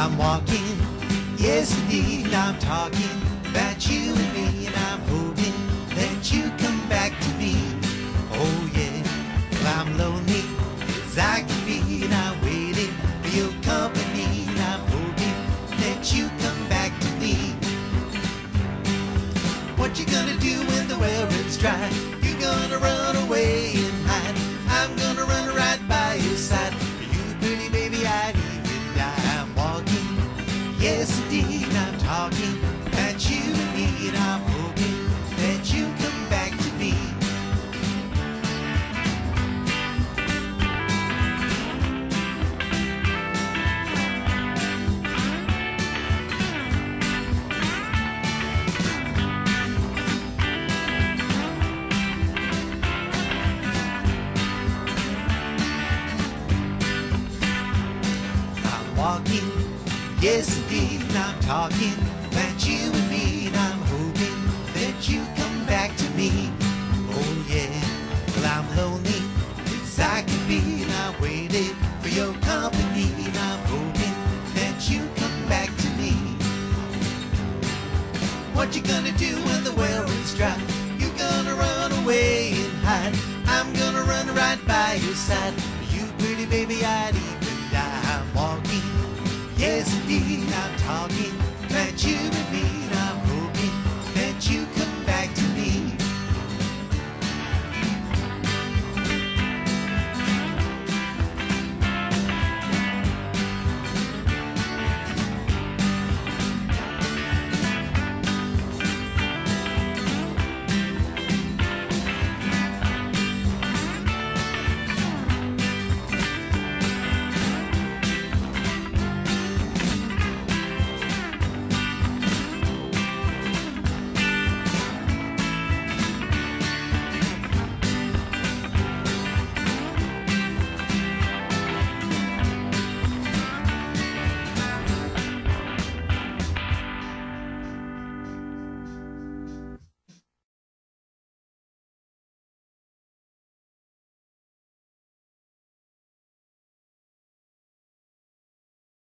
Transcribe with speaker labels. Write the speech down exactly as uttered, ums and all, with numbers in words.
Speaker 1: I'm walking, yes indeed, I'm talking about you and me, and I'm hoping that you come back to me. Oh yeah, well I'm lonely as I can be, and I'm waiting for your company, and I'm hoping that you come back to me. What you gonna do when the well runs dry? You gonna run away and hide? I'm gonna run right by your side. For you, pretty baby, I'd even die. I'm walking, yes indeed, I'm talking about you and me, and I'm hoping that you come back to me. Walking, yes indeed, I'm talking about you and me, and I'm hoping that you come back to me. Oh yeah, well I'm lonely as I can be, and I'm waiting for your company, and I'm hoping that you come back to me. What you gonna do when the well runs dry? You gonna run away and hide? I'm gonna run right by your side. For you, pretty baby, I'd even die. I'm walking, yes indeed, I'm talking about you.